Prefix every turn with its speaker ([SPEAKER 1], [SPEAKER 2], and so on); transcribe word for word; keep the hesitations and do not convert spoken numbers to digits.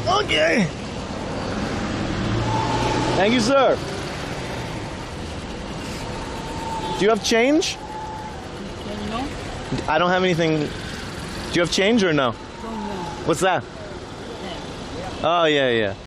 [SPEAKER 1] Okay. Thank you, sir. Do you have change?
[SPEAKER 2] No.
[SPEAKER 1] I don't have anything. Do you have change or no?
[SPEAKER 2] Don't know.
[SPEAKER 1] What's that? Oh, yeah, yeah.